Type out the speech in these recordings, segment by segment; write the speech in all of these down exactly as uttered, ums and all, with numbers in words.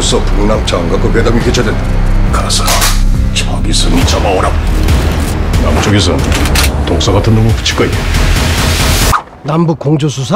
벌써 북남 장관과 회담이 개최된. 가서 저기서 잡아오라. 남쪽에서 독사 같은 놈을 붙일 거야. 남북 공조 수사?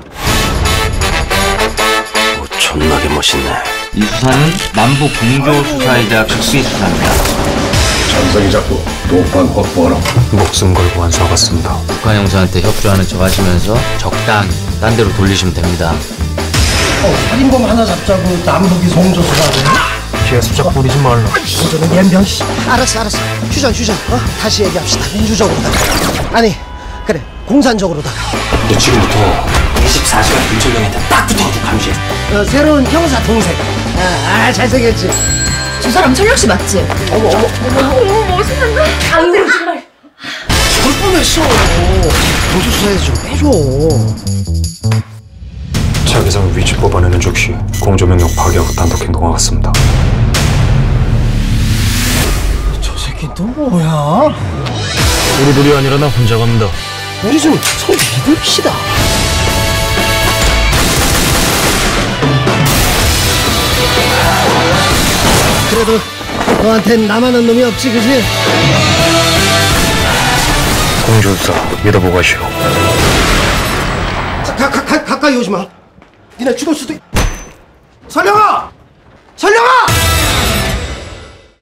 오, 존나게 멋있네. 이 수사는 남북 공조 수사이자 특비 수사입니다. 전성이 잡고 도판 확보하라. 목숨 걸고 완수하겠습니다. 북한 형사한테 협조하는 척 하시면서 적당히 딴 데로 돌리시면 됩니다. 어, 살인범 하나 잡자고 남북이 공조 수사를? 개수작 부리지 말라. 공조는 연병 씨. 알았어 알았어. 휴전 휴전. 어? 다시 얘기합시다. 민주적으로다가. 아니 그래 공산적으로다가. 근데 지금부터 이십사 시간 김철경한테 딱 붙어가지고 감시해. 어, 새로운 형사 동생. 아, 아 잘생겼지. 저 사람 철력 씨 맞지? 어머 어머 어머. 어머 멋있는데? 아유 정말. 볼 뻔했어. 공조 수사에서 좀 빼줘. 자기장 위치 뽑아내는 즉시 공조 명령 파기하고 단독 행동하겠습니다. 저 새끼 또 뭐야? 우리 둘이 아니라 나 혼자 갑니다. 우리 좀 서로 믿읍시다. 그래도 너한텐 나만한 놈이 없지, 그지? 공조사 믿어보고 가시오. 가, 가, 가, 가까이 오지 마. 니네 죽을 수도 있... 설령아! 설령아!